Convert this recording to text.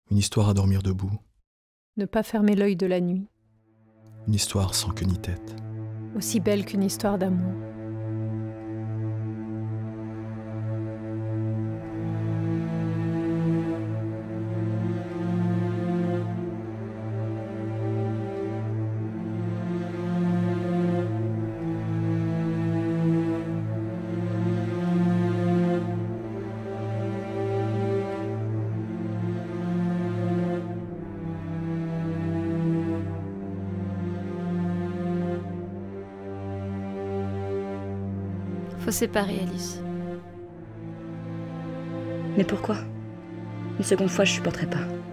Une histoire à dormir debout. Ne pas fermer l'œil de la nuit. Une histoire sans queue ni tête. Aussi belle qu'une histoire d'amour. Faut séparer, Alice. Mais pourquoi? Une seconde fois, je supporterai pas.